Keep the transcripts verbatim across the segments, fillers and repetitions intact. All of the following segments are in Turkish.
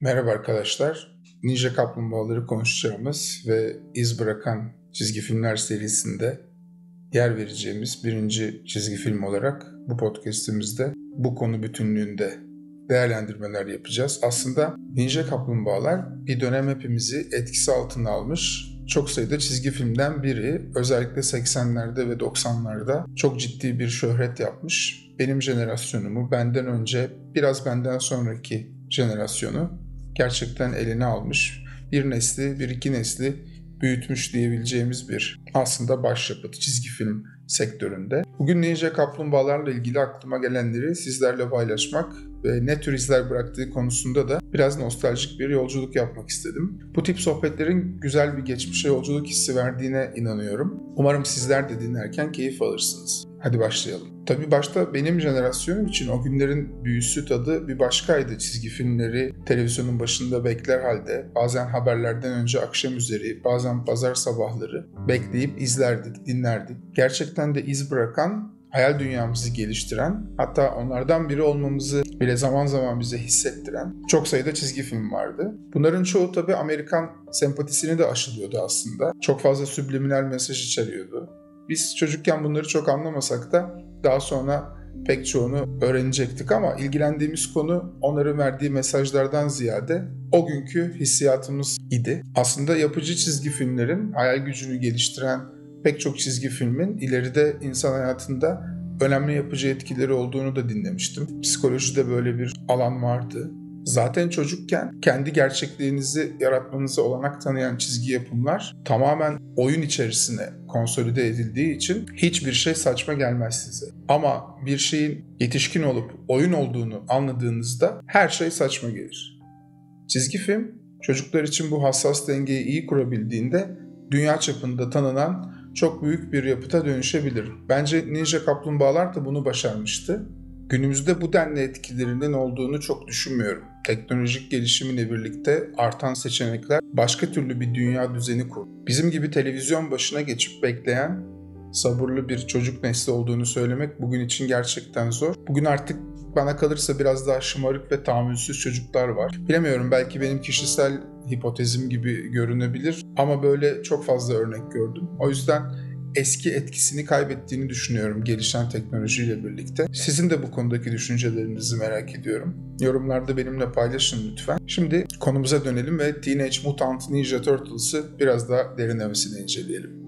Merhaba arkadaşlar. Ninja Kaplumbağaları konuşacağımız ve iz bırakan çizgi filmler serisinde yer vereceğimiz birinci çizgi film olarak bu podcastimizde bu konu bütünlüğünde değerlendirmeler yapacağız. Aslında Ninja Kaplumbağalar bir dönem hepimizi etkisi altına almış çok sayıda çizgi filmden biri. Özellikle seksenlerde ve doksanlarda çok ciddi bir şöhret yapmış. Benim jenerasyonumu, benden önce, biraz benden sonraki jenerasyonu gerçekten eline almış. Bir nesli, bir iki nesli büyütmüş diyebileceğimiz bir aslında başyapıt çizgi film sektöründe. Bugün Ninja Kaplumbağalarla ilgili aklıma gelenleri sizlerle paylaşmak ve ne tür izler bıraktığı konusunda da biraz nostaljik bir yolculuk yapmak istedim. Bu tip sohbetlerin güzel bir geçmişe yolculuk hissi verdiğine inanıyorum. Umarım sizler de dinlerken keyif alırsınız. Hadi başlayalım. Tabii başta benim jenerasyonum için o günlerin büyüsü, tadı bir başkaydı. Çizgi filmleri televizyonun başında bekler halde, bazen haberlerden önce akşam üzeri, bazen pazar sabahları bekleyip izlerdik, dinlerdik. Gerçekten de iz bırakan, hayal dünyamızı geliştiren, hatta onlardan biri olmamızı bile zaman zaman bize hissettiren çok sayıda çizgi film vardı. Bunların çoğu tabii Amerikan sempatisini de aşılıyordu aslında. Çok fazla subliminal mesaj içeriyordu. Biz çocukken bunları çok anlamasak da daha sonra pek çoğunu öğrenecektik ama ilgilendiğimiz konu onların verdiği mesajlardan ziyade o günkü hissiyatımız idi. Aslında yapıcı çizgi filmlerin hayal gücünü geliştiren pek çok çizgi filmin ileride insan hayatında önemli yapıcı etkileri olduğunu da dinlemiştim. Psikolojide böyle bir alan vardı. Zaten çocukken kendi gerçekliğinizi yaratmanıza olanak tanıyan çizgi yapımlar tamamen oyun içerisine konsolide edildiği için hiçbir şey saçma gelmez size. Ama bir şeyin yetişkin olup oyun olduğunu anladığınızda her şey saçma gelir. Çizgi film çocuklar için bu hassas dengeyi iyi kurabildiğinde dünya çapında tanınan çok büyük bir yapıta dönüşebilir. Bence Ninja Kaplumbağalar da bunu başarmıştı. Günümüzde bu denli etkilerinin olduğunu çok düşünmüyorum. Teknolojik gelişiminle birlikte artan seçenekler başka türlü bir dünya düzeni kurdu. Bizim gibi televizyon başına geçip bekleyen sabırlı bir çocuk nesli olduğunu söylemek bugün için gerçekten zor. Bugün artık bana kalırsa biraz daha şımarık ve tahammülsüz çocuklar var. Bilemiyorum, belki benim kişisel hipotezim gibi görünebilir ama böyle çok fazla örnek gördüm. O yüzden eski etkisini kaybettiğini düşünüyorum gelişen teknolojiyle birlikte. Sizin de bu konudaki düşüncelerinizi merak ediyorum. Yorumlarda benimle paylaşın lütfen. Şimdi konumuza dönelim ve Teenage Mutant Ninja Turtles'ı biraz daha derinlemesine inceleyelim.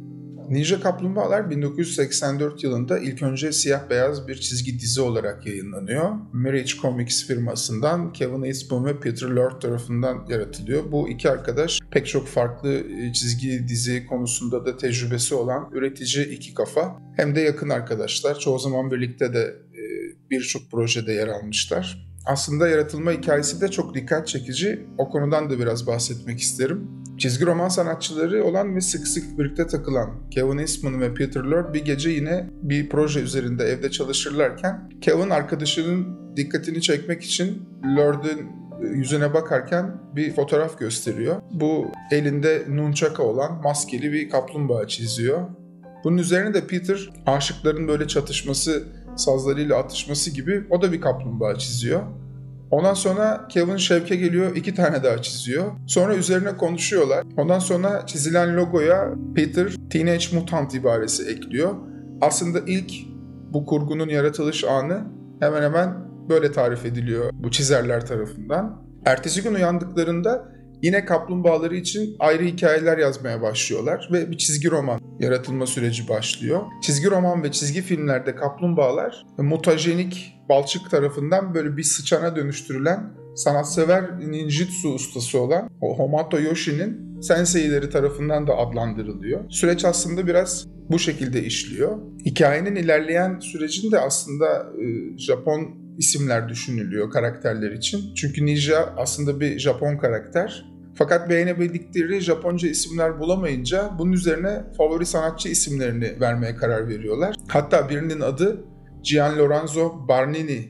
Ninja Kaplumbağalar bin dokuz yüz seksen dört yılında ilk önce siyah beyaz bir çizgi dizi olarak yayınlanıyor. Mirage Comics firmasından Kevin Eastman ve Peter Lord tarafından yaratılıyor. Bu iki arkadaş pek çok farklı çizgi dizi konusunda da tecrübesi olan üretici iki kafa. Hem de yakın arkadaşlar. Çoğu zaman birlikte de birçok projede yer almışlar. Aslında yaratılma hikayesi de çok dikkat çekici. O konudan da biraz bahsetmek isterim. Çizgi roman sanatçıları olan ve sık sık birlikte takılan Kevin Eastman ve Peter Lord bir gece yine bir proje üzerinde evde çalışırlarken Kevin arkadaşının dikkatini çekmek için Lord'un yüzüne bakarken bir fotoğraf gösteriyor. Bu elinde nunchaka olan maskeli bir kaplumbağa çiziyor. Bunun üzerine de Peter aşıkların böyle çatışması, sazlarıyla atışması gibi o da bir kaplumbağa çiziyor. Ondan sonra Kevin şevke geliyor, iki tane daha çiziyor. Sonra üzerine konuşuyorlar. Ondan sonra çizilen logoya Peter Teenage Mutant ibaresi ekliyor. Aslında ilk bu kurgunun yaratılış anı hemen hemen böyle tarif ediliyor bu çizerler tarafından. Ertesi gün uyandıklarında yine kaplumbağaları için ayrı hikayeler yazmaya başlıyorlar ve bir çizgi roman yaratılma süreci başlıyor. Çizgi roman ve çizgi filmlerde kaplumbağalar mutajenik balçık tarafından böyle bir sıçana dönüştürülen sanatsever ninjutsu ustası olan o Hamato Yoshi'nin senseileri tarafından da adlandırılıyor. Süreç aslında biraz bu şekilde işliyor. Hikayenin ilerleyen sürecinde aslında e, Japon isimler düşünülüyor karakterler için. Çünkü ninja aslında bir Japon karakter. Fakat beğenebildikleri Japonca isimler bulamayınca bunun üzerine favori sanatçı isimlerini vermeye karar veriyorlar. Hatta birinin adı Gian Lorenzo Barnini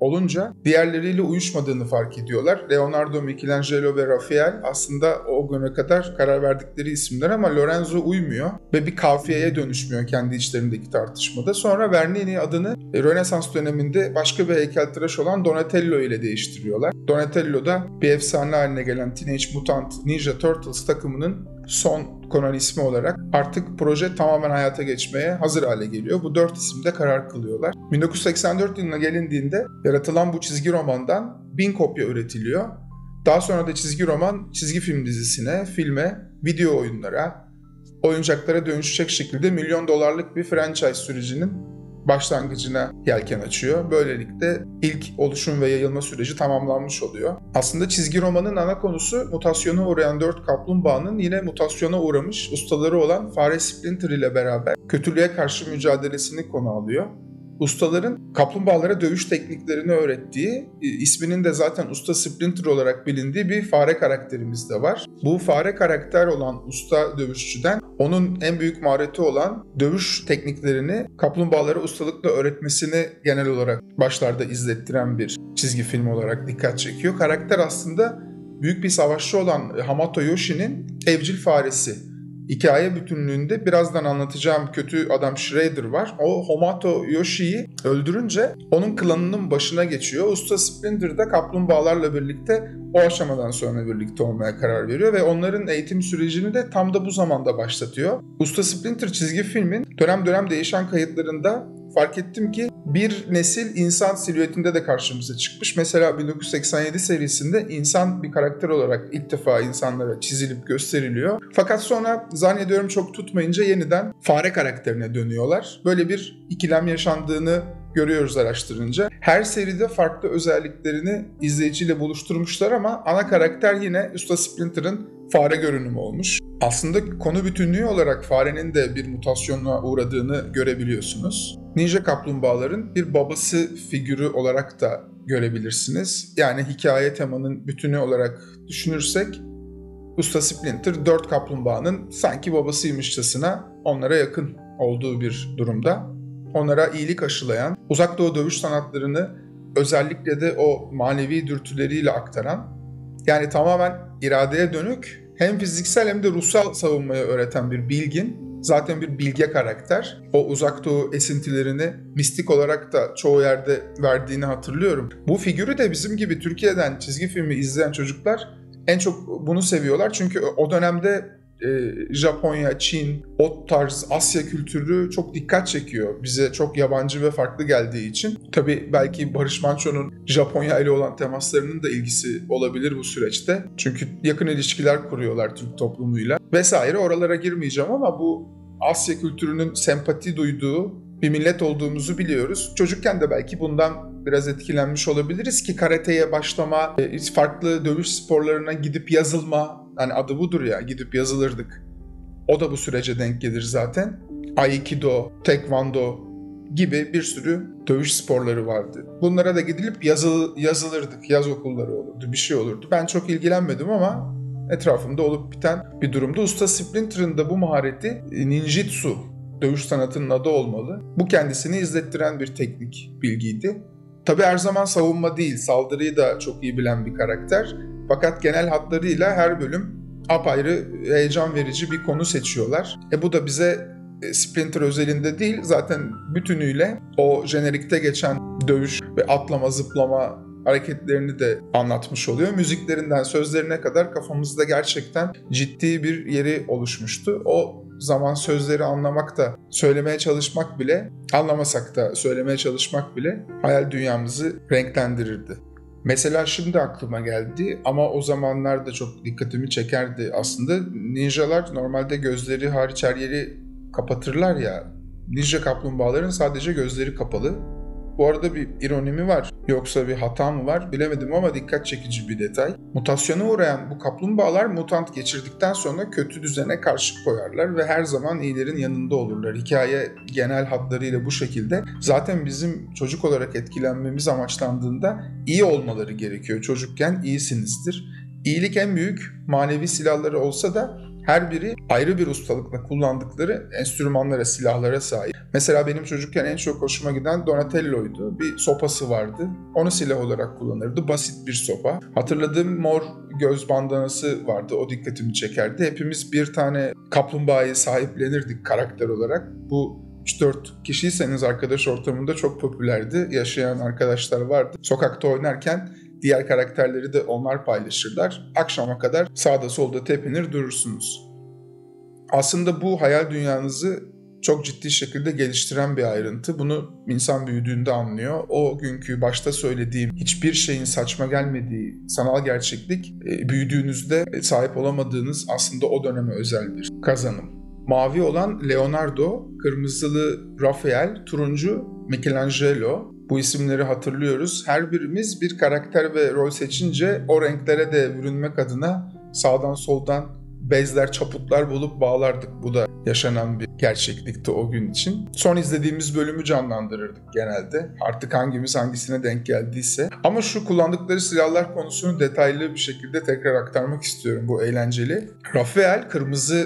olunca diğerleriyle uyuşmadığını fark ediyorlar. Leonardo, Michelangelo ve Rafael aslında o güne kadar karar verdikleri isimler ama Lorenzo uymuyor ve bir kafiyeye dönüşmüyor kendi içlerindeki tartışmada. Sonra Bernini adını Rönesans döneminde başka bir heykeltıraş olan Donatello ile değiştiriyorlar. Donatello da bir efsane haline gelen Teenage Mutant Ninja Turtles takımının son konan ismi olarak artık proje tamamen hayata geçmeye hazır hale geliyor. Bu dört isimde karar kılıyorlar. bin dokuz yüz seksen dört yılına gelindiğinde yaratılan bu çizgi romandan bin kopya üretiliyor. Daha sonra da çizgi roman çizgi film dizisine, filme, video oyunlara, oyuncaklara dönüşecek şekilde milyon dolarlık bir franchise sürecinin başlangıcına yelken açıyor. Böylelikle ilk oluşum ve yayılma süreci tamamlanmış oluyor. Aslında çizgi romanın ana konusu mutasyona uğrayan dört kaplumbağanın yine mutasyona uğramış ustaları olan fare Splinter ile beraber kötülüğe karşı mücadelesini konu alıyor. Ustaların kaplumbağalara dövüş tekniklerini öğrettiği, isminin de zaten Usta Splinter olarak bilindiği bir fare karakterimiz de var. Bu fare karakter olan usta dövüşçüden onun en büyük mahareti olan dövüş tekniklerini kaplumbağalara ustalıkla öğretmesini genel olarak başlarda izlettiren bir çizgi film olarak dikkat çekiyor. Karakter aslında büyük bir savaşçı olan Hamato Yoshi'nin evcil faresi. Hikaye bütünlüğünde birazdan anlatacağım kötü adam Shredder var. O Hamato Yoshi'yi öldürünce onun klanının başına geçiyor. Usta Splinter de kaplumbağalarla birlikte o aşamadan sonra birlikte olmaya karar veriyor ve onların eğitim sürecini de tam da bu zamanda başlatıyor. Usta Splinter çizgi filmin dönem dönem değişen kayıtlarında fark ettim ki bir nesil insan silüetinde de karşımıza çıkmış. Mesela bin dokuz yüz seksen yedi serisinde insan bir karakter olarak ilk defa insanlara çizilip gösteriliyor. Fakat sonra zannediyorum çok tutmayınca yeniden fare karakterine dönüyorlar. Böyle bir ikilem yaşandığını görüyoruz araştırınca. Her seride farklı özelliklerini izleyiciyle buluşturmuşlar ama ana karakter yine Usta Splinter'ın fare görünümü olmuş. Aslında konu bütünlüğü olarak farenin de bir mutasyona uğradığını görebiliyorsunuz. Ninja kaplumbağaların bir babası figürü olarak da görebilirsiniz. Yani hikaye temanın bütünü olarak düşünürsek Usta Splinter dört kaplumbağanın sanki babasıymışçasına onlara yakın olduğu bir durumda. Onlara iyilik aşılayan, uzak doğu dövüş sanatlarını özellikle de o manevi dürtüleriyle aktaran, yani tamamen iradeye dönük hem fiziksel hem de ruhsal savunmayı öğreten bir bilgin, zaten bir bilge karakter. O uzak doğu esintilerini mistik olarak da çoğu yerde verdiğini hatırlıyorum. Bu figürü de bizim gibi Türkiye'den çizgi filmi izleyen çocuklar en çok bunu seviyorlar. Çünkü o dönemde e, Japonya, Çin, o tarz Asya kültürü çok dikkat çekiyor. Bize çok yabancı ve farklı geldiği için. Tabii belki Barış Manço'nun Japonya ile olan temaslarının da ilgisi olabilir bu süreçte. Çünkü yakın ilişkiler kuruyorlar Türk toplumuyla vesaire. Oralara girmeyeceğim ama bu Asya kültürünün sempati duyduğu bir millet olduğumuzu biliyoruz. Çocukken de belki bundan biraz etkilenmiş olabiliriz ki karateye başlama, farklı dövüş sporlarına gidip yazılma, yani adı budur ya, gidip yazılırdık. O da bu sürece denk gelir zaten. Aikido, Taekwondo gibi bir sürü dövüş sporları vardı. Bunlara da gidilip yazıl, yazılırdık, yaz okulları olurdu, bir şey olurdu. Ben çok ilgilenmedim ama etrafımda olup biten bir durumda. Usta Splinter'ın da bu mahareti ninjitsu, dövüş sanatının adı olmalı. Bu kendisini izlettiren bir teknik bilgiydi. Tabii her zaman savunma değil, saldırıyı da çok iyi bilen bir karakter. Fakat genel hatlarıyla her bölüm apayrı heyecan verici bir konu seçiyorlar. E bu da bize Splinter özelinde değil, zaten bütünüyle o jenerikte geçen dövüş ve atlama, zıplama hareketlerini de anlatmış oluyor. Müziklerinden sözlerine kadar kafamızda gerçekten ciddi bir yeri oluşmuştu. O zaman sözleri anlamak da, söylemeye çalışmak bile, anlamasak da söylemeye çalışmak bile hayal dünyamızı renklendirirdi. Mesela şimdi aklıma geldi ama o zamanlarda çok dikkatimi çekerdi aslında. Ninjalar normalde gözleri hariç her yeri kapatırlar ya. Ninja kaplumbağaların sadece gözleri kapalı. Bu arada bir ironi mi var yoksa bir hata mı var bilemedim ama dikkat çekici bir detay. Mutasyona uğrayan bu kaplumbağalar mutant geçirdikten sonra kötü düzene karşı koyarlar ve her zaman iyilerin yanında olurlar. Hikaye genel hatlarıyla bu şekilde. Zaten bizim çocuk olarak etkilenmemiz amaçlandığında iyi olmaları gerekiyor. Çocukken iyisinizdir. İyilik en büyük manevi silahları olsa da her biri ayrı bir ustalıkla kullandıkları enstrümanlara, silahlara sahip. Mesela benim çocukken en çok hoşuma giden Donatello'ydu. Bir sopası vardı. Onu silah olarak kullanırdı. Basit bir sopa. Hatırladığım mor göz bandanası vardı. O dikkatimi çekerdi. Hepimiz bir tane kaplumbağayı sahiplenirdik karakter olarak. Bu üç dört kişiyseniz arkadaş ortamında çok popülerdi. Yaşayan arkadaşlar vardı. Sokakta oynarken diğer karakterleri de onlar paylaşırlar. Akşama kadar sağda solda tepinir durursunuz. Aslında bu hayal dünyanızı çok ciddi şekilde geliştiren bir ayrıntı. Bunu insan büyüdüğünde anlıyor. O günkü başta söylediğim hiçbir şeyin saçma gelmediği sanal gerçeklik büyüdüğünüzde sahip olamadığınız aslında o döneme özel bir kazanım. Mavi olan Leonardo, kırmızılı Rafael, turuncu Michelangelo. Bu isimleri hatırlıyoruz. Her birimiz bir karakter ve rol seçince o renklere de bürünmek adına sağdan soldan bezler, çaputlar bulup bağlardık. Bu da yaşanan bir gerçeklikti o gün için. Son izlediğimiz bölümü canlandırırdık genelde. Artık hangimiz hangisine denk geldiyse. Ama şu kullandıkları silahlar konusunu detaylı bir şekilde tekrar aktarmak istiyorum. Bu eğlenceli. Rafael kırmızı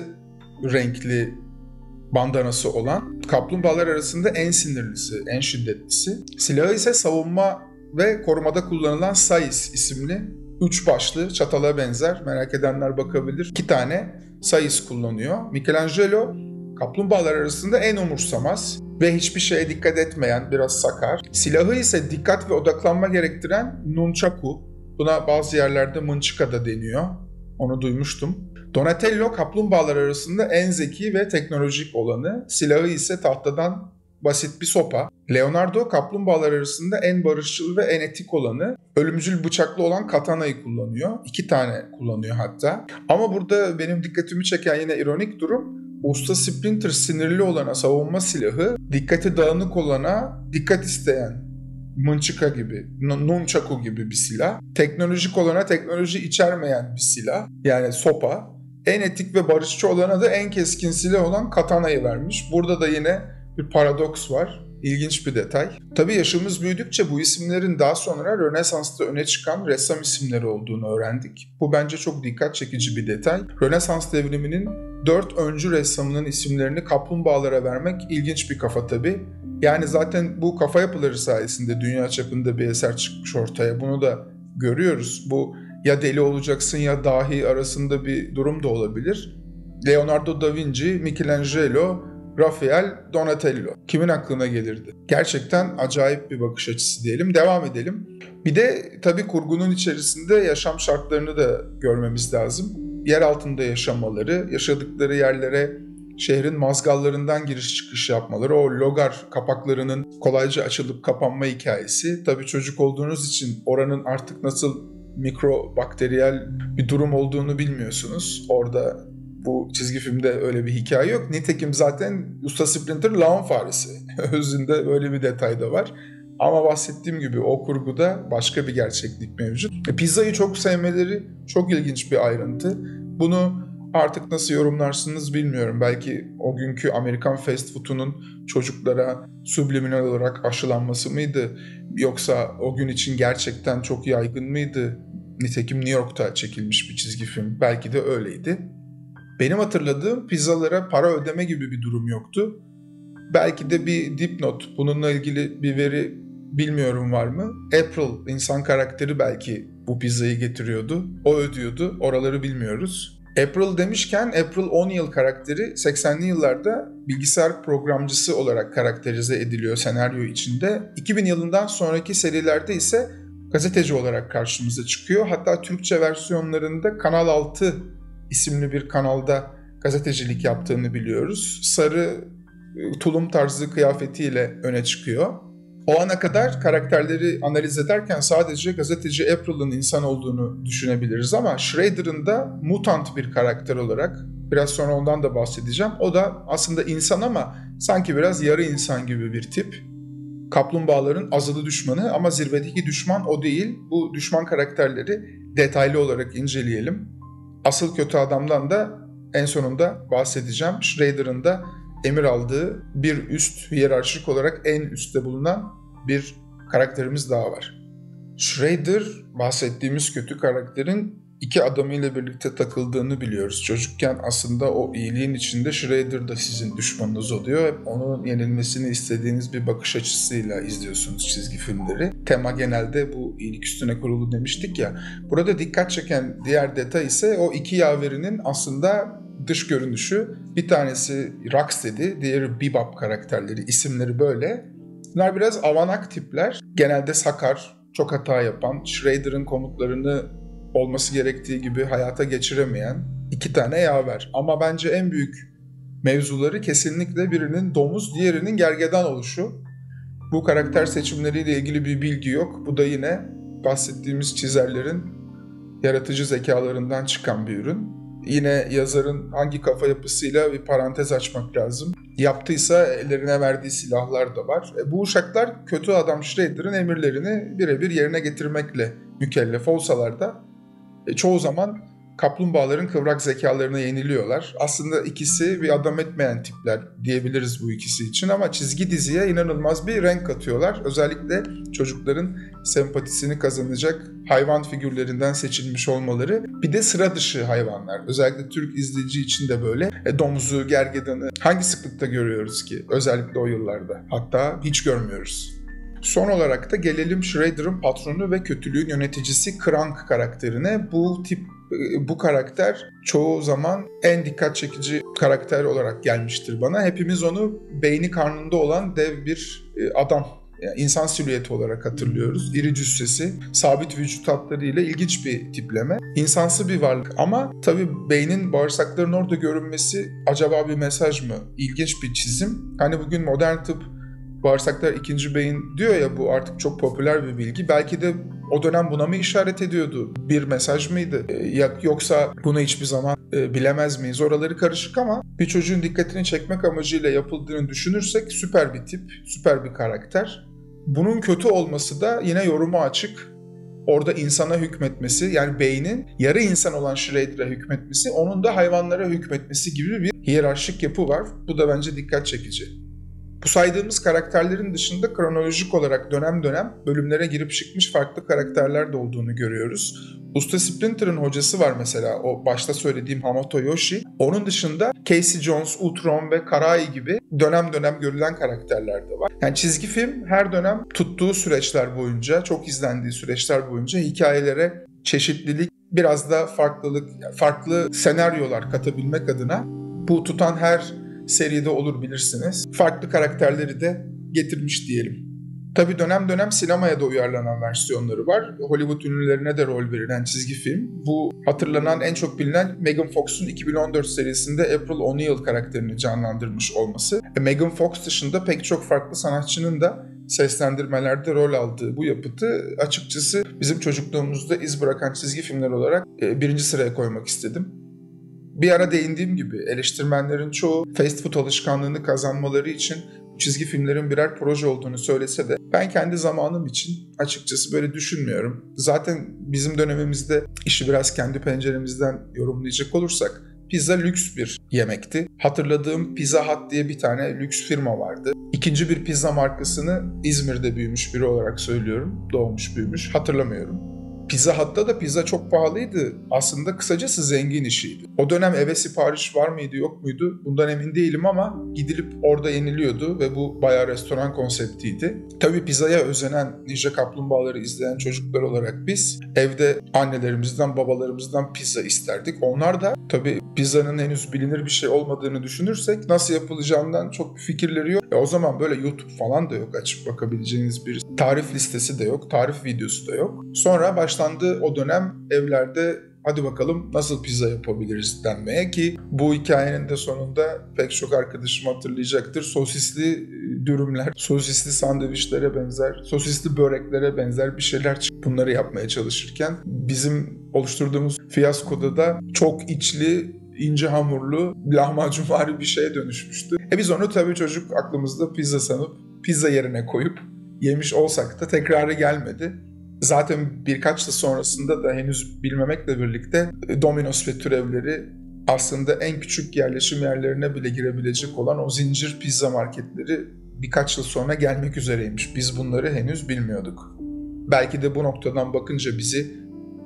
renkli bandanası olan kaplumbağalar arasında en sinirlisi, en şiddetlisi. Silahı ise savunma ve korumada kullanılan Sais isimli üç başlı çatala benzer, merak edenler bakabilir. İki tane Sais kullanıyor. Michelangelo kaplumbağalar arasında en umursamaz ve hiçbir şeye dikkat etmeyen, biraz sakar. Silahı ise dikkat ve odaklanma gerektiren nunchaku. Buna bazı yerlerde mınçıka da deniyor. Onu duymuştum. Donatello kaplumbağalar arasında en zeki ve teknolojik olanı, silahı ise tahtadan basit bir sopa. Leonardo kaplumbağalar arasında en barışçıl ve en etik olanı, ölümcül bıçaklı olan katanayı kullanıyor. İki tane kullanıyor hatta. Ama burada benim dikkatimi çeken yine ironik durum, Usta Splinter sinirli olana savunma silahı, dikkati dağınık olana dikkat isteyen mınçıka gibi, nunchaku gibi bir silah. Teknolojik olana teknoloji içermeyen bir silah. Yani sopa. En etik ve barışçı olana da en keskin silah olan katanayı vermiş. Burada da yine bir paradoks var. İlginç bir detay. Tabii yaşımız büyüdükçe bu isimlerin daha sonra Rönesans'ta öne çıkan ressam isimleri olduğunu öğrendik. Bu bence çok dikkat çekici bir detay. Rönesans devriminin dört öncü ressamının isimlerini kaplumbağalara vermek ilginç bir kafa tabii. Yani zaten bu kafa yapıları sayesinde dünya çapında bir eser çıkmış ortaya. Bunu da görüyoruz. Bu ya deli olacaksın ya dahi arasında bir durum da olabilir. Leonardo da Vinci, Michelangelo, Rafael, Donatello. Kimin aklına gelirdi? Gerçekten acayip bir bakış açısı diyelim. Devam edelim. Bir de tabii kurgunun içerisinde yaşam şartlarını da görmemiz lazım. Yer altında yaşamaları, yaşadıkları yerlere şehrin mazgallarından giriş çıkış yapmaları, o logar kapaklarının kolayca açılıp kapanma hikayesi. Tabii çocuk olduğunuz için oranın artık nasıl mikrobakteriyel bir durum olduğunu bilmiyorsunuz. Orada bu çizgi filmde öyle bir hikaye yok. Nitekim zaten Usta Splinter lağım faresi. Özünde böyle bir detay da var. Ama bahsettiğim gibi o kurguda başka bir gerçeklik mevcut. E, pizzayı çok sevmeleri çok ilginç bir ayrıntı. Bunu artık nasıl yorumlarsınız bilmiyorum. Belki o günkü Amerikan fast food'unun çocuklara subliminal olarak aşılanması mıydı? Yoksa o gün için gerçekten çok yaygın mıydı? Nitekim New York'ta çekilmiş bir çizgi film. Belki de öyleydi. Benim hatırladığım pizzalara para ödeme gibi bir durum yoktu. Belki de bir dipnot, bununla ilgili bir veri bilmiyorum var mı? April, insan karakteri belki bu pizzayı getiriyordu. O ödüyordu, oraları bilmiyoruz. April demişken April O'Neil karakteri seksenli yıllarda bilgisayar programcısı olarak karakterize ediliyor senaryo içinde. iki bin yılından sonraki serilerde ise gazeteci olarak karşımıza çıkıyor. Hatta Türkçe versiyonlarında Kanal altı isimli bir kanalda gazetecilik yaptığını biliyoruz. Sarı tulum tarzı kıyafetiyle öne çıkıyor. O ana kadar karakterleri analiz ederken sadece gazeteci April'ın insan olduğunu düşünebiliriz ama Shredder'ın da mutant bir karakter olarak, biraz sonra ondan da bahsedeceğim. O da aslında insan ama sanki biraz yarı insan gibi bir tip. Kaplumbağaların azılı düşmanı ama zirvedeki düşman o değil. Bu düşman karakterleri detaylı olarak inceleyelim. Asıl kötü adamdan da en sonunda bahsedeceğim. Shredder'ın da emir aldığı bir üst, hiyerarşik olarak en üstte bulunan bir karakterimiz daha var. Shredder, bahsettiğimiz kötü karakterin iki adamıyla birlikte takıldığını biliyoruz. Çocukken aslında o iyiliğin içinde Shredder da sizin düşmanınız oluyor. Hep onun yenilmesini istediğiniz bir bakış açısıyla izliyorsunuz çizgi filmleri. Tema genelde bu iyilik üstüne kurulu demiştik ya. Burada dikkat çeken diğer detay ise o iki yaverinin aslında dış görünüşü. Bir tanesi Rocksteady, diğeri Bebop karakterleri, isimleri böyle. Bunlar biraz avanak tipler. Genelde sakar, çok hata yapan, Shredder'ın komutlarını olması gerektiği gibi hayata geçiremeyen iki tane yaver. Ama bence en büyük mevzuları kesinlikle birinin domuz, diğerinin gergedan oluşu. Bu karakter seçimleriyle ilgili bir bilgi yok. Bu da yine bahsettiğimiz çizerlerin yaratıcı zekalarından çıkan bir ürün. Yine yazarın hangi kafa yapısıyla bir parantez açmak lazım. Yaptıysa ellerine verdiği silahlar da var. E, bu uşaklar kötü adam Shredder'ın emirlerini birebir yerine getirmekle mükellef olsalar da e, çoğu zaman kaplumbağaların kıvrak zekalarına yeniliyorlar. Aslında ikisi bir adam etmeyen tipler diyebiliriz bu ikisi için ama çizgi diziye inanılmaz bir renk katıyorlar. Özellikle çocukların sempatisini kazanacak hayvan figürlerinden seçilmiş olmaları. Bir de sıra dışı hayvanlar. Özellikle Türk izleyici için de böyle. E, domuzu, gergedanı hangi sıklıkta görüyoruz ki? Özellikle o yıllarda. Hatta hiç görmüyoruz. Son olarak da gelelim Shredder'ın patronu ve kötülüğün yöneticisi Krang karakterine. Bu tip bu karakter çoğu zaman en dikkat çekici karakter olarak gelmiştir bana. Hepimiz onu beyni karnında olan dev bir adam, yani insan silüeti olarak hatırlıyoruz. İri cüssesi, sabit vücut hatlarıyla ilginç bir tipleme. İnsansı bir varlık ama tabii beynin bağırsakların orada görünmesi acaba bir mesaj mı? İlginç bir çizim. Hani bugün modern tıp bağırsaklar ikinci beyin diyor ya, bu artık çok popüler bir bilgi. Belki de o dönem buna mı işaret ediyordu? Bir mesaj mıydı? Ee, yoksa bunu hiçbir zaman e, bilemez miyiz? Oraları karışık ama bir çocuğun dikkatini çekmek amacıyla yapıldığını düşünürsek süper bir tip, süper bir karakter. Bunun kötü olması da yine yoruma açık. Orada insana hükmetmesi, yani beynin yarı insan olan Shredder'a hükmetmesi, onun da hayvanlara hükmetmesi gibi bir hiyerarşik yapı var. Bu da bence dikkat çekici. Bu saydığımız karakterlerin dışında kronolojik olarak dönem dönem bölümlere girip çıkmış farklı karakterler de olduğunu görüyoruz. Usta Splinter'ın hocası var mesela, o başta söylediğim Hamato Yoshi. Onun dışında Casey Jones, Utron ve Karai gibi dönem dönem görülen karakterler de var. Yani çizgi film her dönem tuttuğu süreçler boyunca, çok izlendiği süreçler boyunca hikayelere çeşitlilik, biraz da farklılık, farklı senaryolar katabilmek adına bu tutan her seride olur bilirsiniz. Farklı karakterleri de getirmiş diyelim. Tabii dönem dönem sinemaya da uyarlanan versiyonları var. Hollywood ünlülerine de rol verilen çizgi film. Bu hatırlanan, en çok bilinen Megan Fox'un iki bin on dört serisinde April O'Neil karakterini canlandırmış olması. E, Megan Fox dışında pek çok farklı sanatçının da seslendirmelerde rol aldığı bu yapıtı açıkçası bizim çocukluğumuzda iz bırakan çizgi filmler olarak e, birinci sıraya koymak istedim. Bir ara değindiğim gibi eleştirmenlerin çoğu fast food alışkanlığını kazanmaları için çizgi filmlerin birer proje olduğunu söylese de ben kendi zamanım için açıkçası böyle düşünmüyorum. Zaten bizim dönemimizde işi biraz kendi penceremizden yorumlayacak olursak pizza lüks bir yemekti. Hatırladığım Pizza Hut diye bir tane lüks firma vardı. İkinci bir pizza markasını İzmir'de büyümüş biri olarak söylüyorum. Doğmuş büyümüş, hatırlamıyorum. Pizza Hut'ta da pizza çok pahalıydı. Aslında kısacası zengin işiydi. O dönem eve sipariş var mıydı yok muydu bundan emin değilim ama gidilip orada yeniliyordu ve bu bayağı restoran konseptiydi. Tabii pizzaya özenen Ninja Kaplumbağaları izleyen çocuklar olarak biz evde annelerimizden, babalarımızdan pizza isterdik. Onlar da tabii pizzanın henüz bilinir bir şey olmadığını düşünürsek nasıl yapılacağından çok fikirleri yok. E o zaman böyle YouTube falan da yok, açıp bakabileceğiniz bir tarif listesi de yok, tarif videosu da yok. Sonra başlandı o dönem evlerde hadi bakalım nasıl pizza yapabiliriz denmeye ki bu hikayenin de sonunda pek çok arkadaşım hatırlayacaktır. Sosisli dürümler, sosisli sandviçlere benzer, sosisli böreklere benzer bir şeyler çıktı. Bunları yapmaya çalışırken bizim oluşturduğumuz fiyaskoda da çok içli, ince hamurlu, lahmacunvari bir şeye dönüşmüştü. E biz onu tabii çocuk aklımızda pizza sanıp pizza yerine koyup yemiş olsak da tekrarı gelmedi. Zaten birkaç yıl sonrasında da henüz bilmemekle birlikte Domino's ve türevleri aslında en küçük yerleşim yerlerine bile girebilecek olan o zincir pizza marketleri birkaç yıl sonra gelmek üzereymiş. Biz bunları henüz bilmiyorduk. Belki de bu noktadan bakınca bizi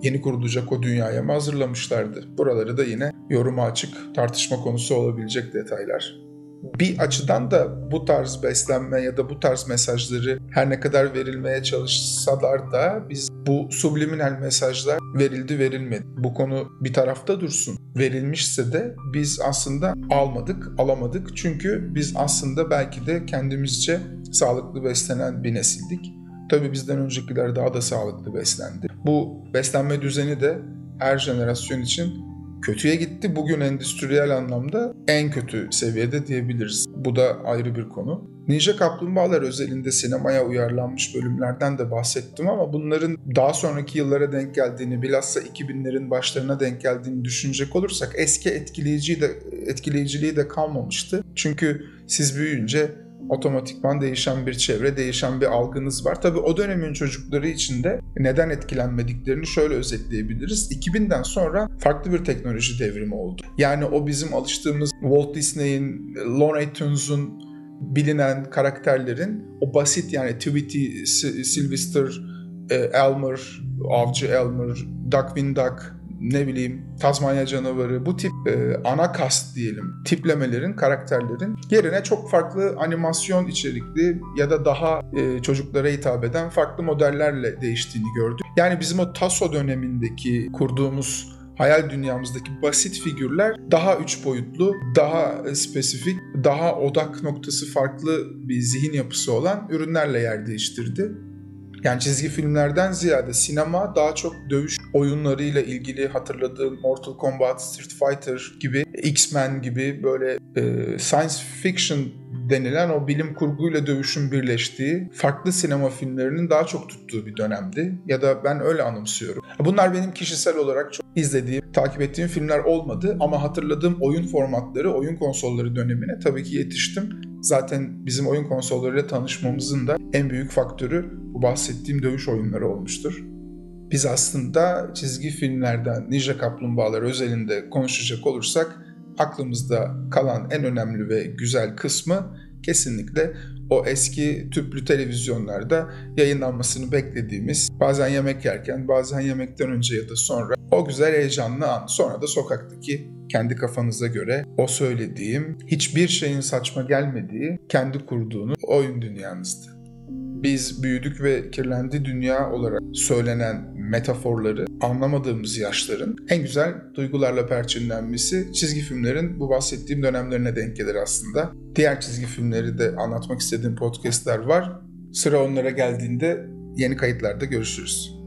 yeni kurulacak o dünyaya mı hazırlamışlardı? Buraları da yine yoruma açık, tartışma konusu olabilecek detaylar. Bir açıdan da bu tarz beslenme ya da bu tarz mesajları her ne kadar verilmeye çalışsalar da biz bu subliminal mesajlar verildi verilmedi. Bu konu bir tarafta dursun. Verilmişse de biz aslında almadık, alamadık. Çünkü biz aslında belki de kendimizce sağlıklı beslenen bir nesildik. Tabii bizden öncekiler daha da sağlıklı beslendi. Bu beslenme düzeni de her jenerasyon için kötüye gitti. Bugün endüstriyel anlamda en kötü seviyede diyebiliriz. Bu da ayrı bir konu. Ninja Kaplumbağalar özelinde sinemaya uyarlanmış bölümlerden de bahsettim ama bunların daha sonraki yıllara denk geldiğini, bilhassa iki binlerin başlarına denk geldiğini düşünecek olursak eski etkileyiciliği de, etkileyiciliği de kalmamıştı. Çünkü siz büyüyünce otomatikman değişen bir çevre, değişen bir algınız var. Tabii o dönemin çocukları için de neden etkilenmediklerini şöyle özetleyebiliriz. iki binden sonra farklı bir teknoloji devrimi oldu. Yani o bizim alıştığımız Walt Disney'in, Looney Tunes'un bilinen karakterlerin o basit yani Tweety, Sylvester, Elmer, Avcı Elmer, Duckwind Duck, ne bileyim Tazmanya canavarı, bu tip e, ana kast diyelim tiplemelerin, karakterlerin yerine çok farklı animasyon içerikli ya da daha e, çocuklara hitap eden farklı modellerle değiştiğini gördük. Yani bizim o Taso dönemindeki kurduğumuz hayal dünyamızdaki basit figürler daha üç boyutlu, daha spesifik, daha odak noktası farklı bir zihin yapısı olan ürünlerle yer değiştirdi. Yani çizgi filmlerden ziyade sinema daha çok dövüş oyunlarıyla ilgili hatırladığım Mortal Kombat, Street Fighter gibi, X-Men gibi böyle e, science fiction denilen o bilim kurguyla dövüşün birleştiği farklı sinema filmlerinin daha çok tuttuğu bir dönemdi. Ya da ben öyle anımsıyorum. Bunlar benim kişisel olarak çok izlediğim, takip ettiğim filmler olmadı ama hatırladığım oyun formatları, oyun konsolları dönemine tabii ki yetiştim. Zaten bizim oyun konsollarıyla tanışmamızın da en büyük faktörü bu bahsettiğim dövüş oyunları olmuştur. Biz aslında çizgi filmlerden Ninja Kaplumbağalar özelinde konuşacak olursak aklımızda kalan en önemli ve güzel kısmı kesinlikle o eski tüplü televizyonlarda yayınlanmasını beklediğimiz, bazen yemek yerken, bazen yemekten önce ya da sonra o güzel heyecanlı an. Sonra da sokaktaki kendi kafanıza göre o söylediğim, hiçbir şeyin saçma gelmediği, kendi kurduğunuz oyun dünyanızdı. Biz büyüdük ve kirlendi dünya olarak söylenen metaforları anlamadığımız yaşların en güzel duygularla perçinlenmesi çizgi filmlerin bu bahsettiğim dönemlerine denk gelir aslında. Diğer çizgi filmleri de anlatmak istediğim podcastler var. Sıra onlara geldiğinde yeni kayıtlarda görüşürüz.